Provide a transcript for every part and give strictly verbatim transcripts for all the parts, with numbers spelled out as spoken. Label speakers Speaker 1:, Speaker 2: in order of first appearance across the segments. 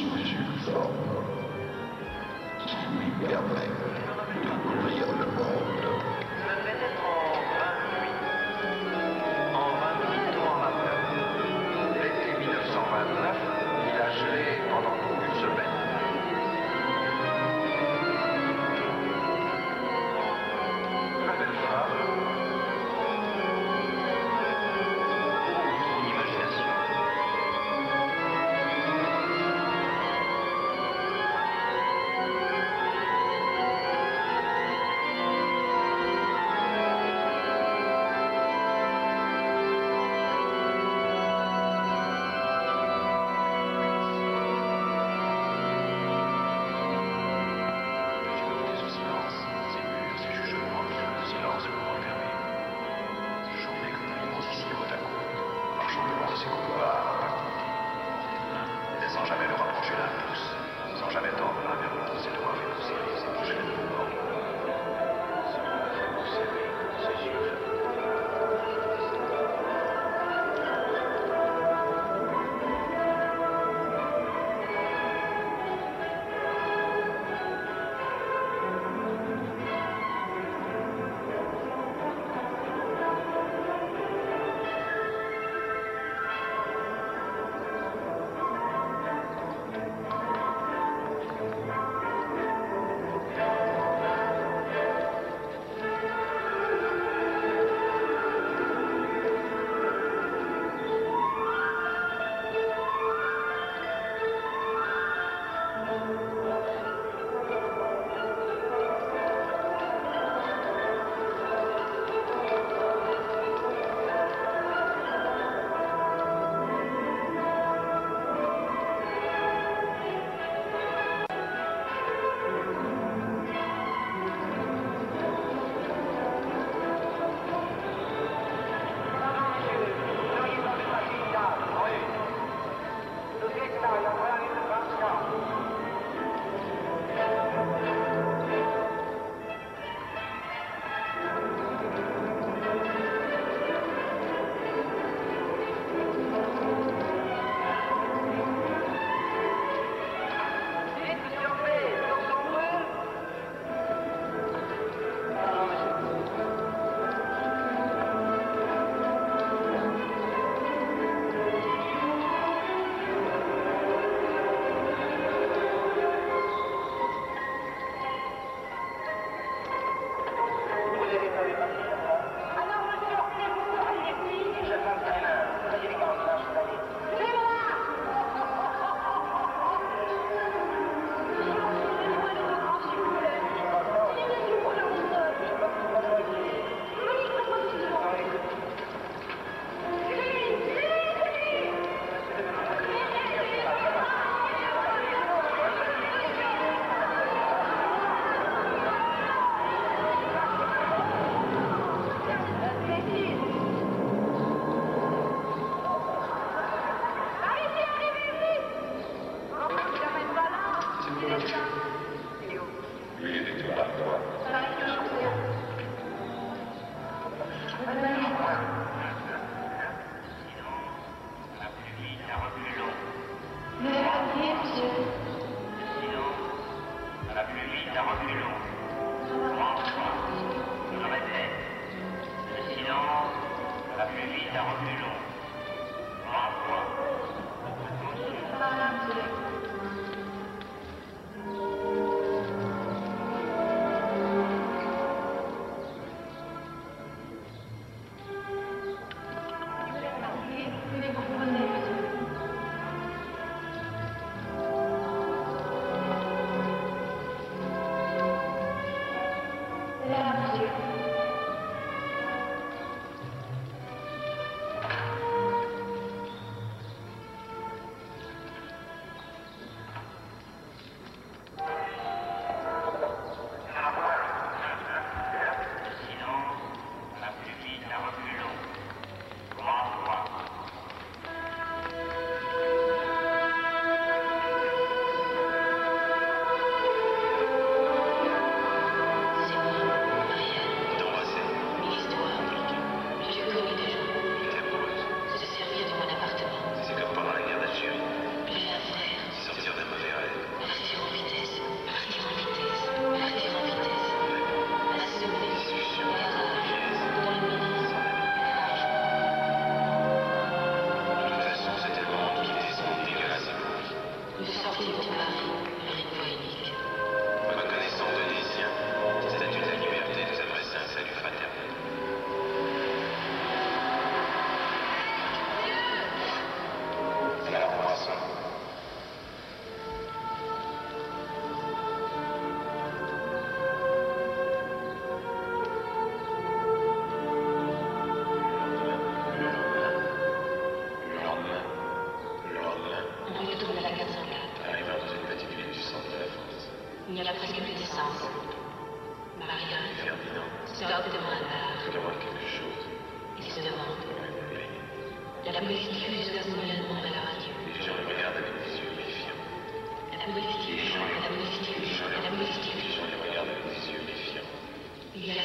Speaker 1: sous une forme qui lui permet de courir le monde.
Speaker 2: Ça devait être en vingt-huit. En vingt-huit ans à Madrid. L'été mille neuf cent vingt-neuf, il a gelé pendant une semaine. Très belle femme. Une imagination. Sans jamais le rapprocher l'un de tous, sans jamais tendre l'un vers l'autre, ses doigts fait nous serrer, ses touches de nous mordre. Ses doigts fait nous serrer, ses yeux fait nous
Speaker 3: Le sortie de Paris, rite poétique.
Speaker 2: Reconnaissant aux Vénitiens, statue de la liberté de s'adresser un salut fraternel. La moisson.
Speaker 3: Il n'y a presque plus d'essence. Maria stoppe devant un bar et se demande. La police diffuse vers son événement à la radio.
Speaker 2: Les gens le regardent avec des yeux méfiants.
Speaker 3: La police diffuse, la police diffuse, la police
Speaker 2: Les
Speaker 3: diffuse.
Speaker 2: gens le regardent avec des yeux méfiants.
Speaker 3: Il y a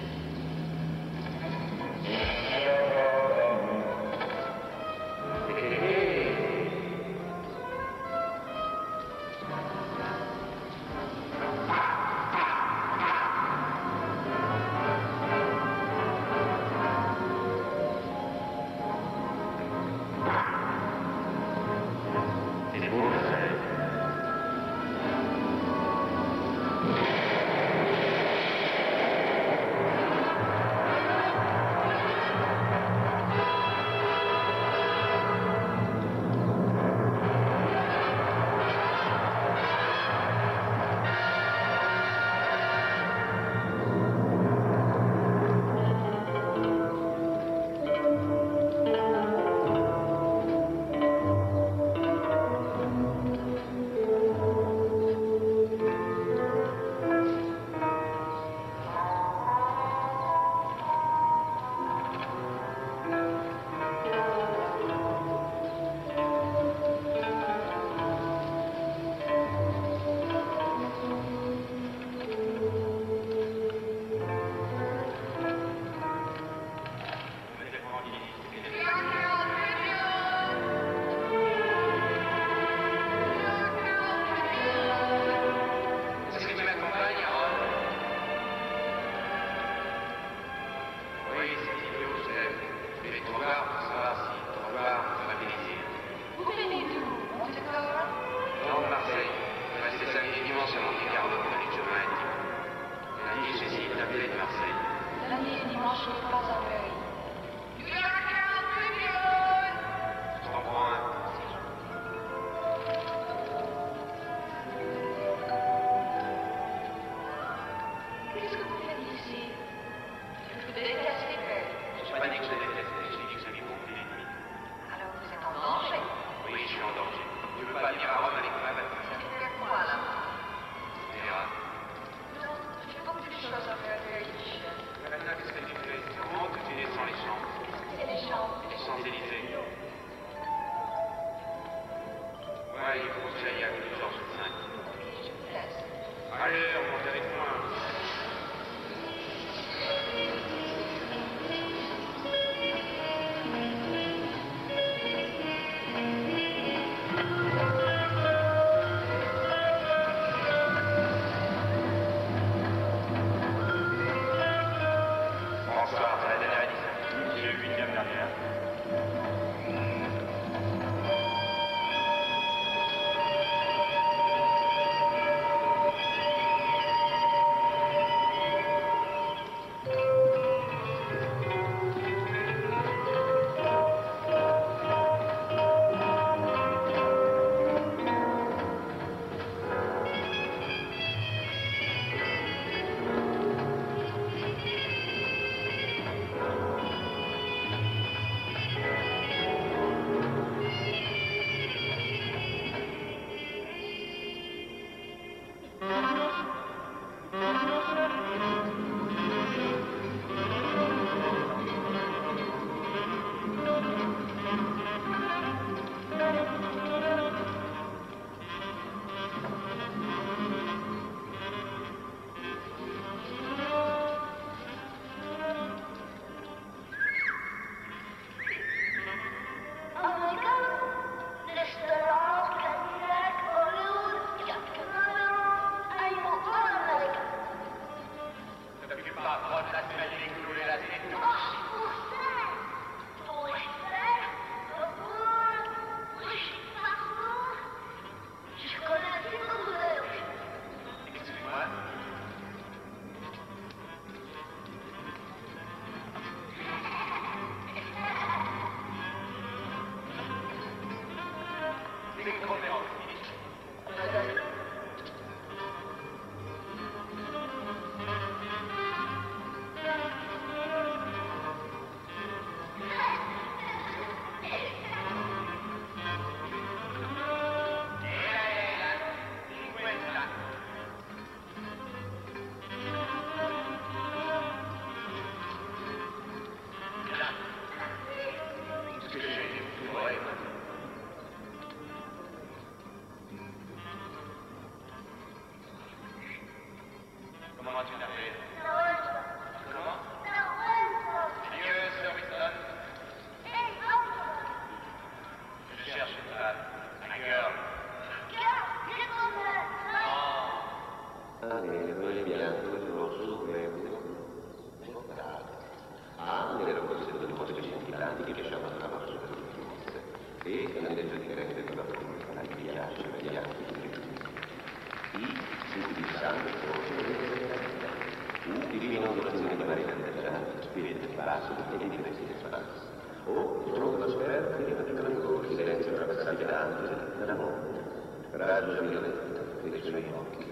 Speaker 2: Est-ce que tu m'accompagnes, Aaron? Oui, c'est idiot, je sais. Je vais te voir pour savoir si ton voir me fera plaisir.
Speaker 4: Vous venez d'où? Monte-Carlo?
Speaker 2: Non, de Marseille. Je vais rester samedi et dimanche à Monte-Carlo pour aller de chemin intime. Lundi, j'essaie de t'appeler de Marseille.
Speaker 4: Lundi et dimanche, je n'ai pas à Paris.
Speaker 2: Je t'en prends un.
Speaker 4: Qu'est-ce que vous faites ici? Vous détestez Paris.
Speaker 2: Je n'ai pas dit que je les détestais, j'ai dit que j'avais compris les limites.
Speaker 4: Alors vous êtes en danger.
Speaker 2: Oui, je suis en danger. Tu veux pas venir à Rome avec moi, Baptiste?
Speaker 4: Ça veut dire quoi là?
Speaker 2: Tu verras.
Speaker 4: Non, j'ai beaucoup de choses à faire à Michel.
Speaker 2: Maintenant, qu'est-ce que tu fais? Comment que tu descends les champs?
Speaker 4: Qu'est-ce que c'est les champs?
Speaker 2: Les Champs-Élysées. Ouais, il faut que j'aille à rue de Georges cinq.
Speaker 4: Ok, je vous laisse.
Speaker 2: Allez, on monte avec moi. Bonsoir, c'est la dernière édition. C'est le huitième dernière.
Speaker 1: violazione di varie candela, spiriti di basso e di diversi spazi. O di fronte alla sofferta di un silenzio attraversabile della morte, raggio violento dei suoi occhi.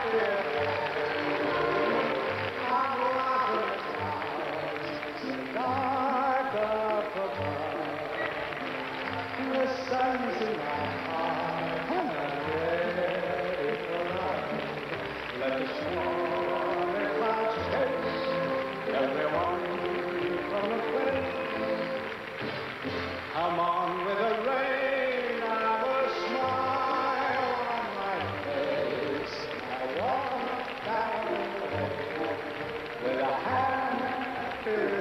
Speaker 5: With a happy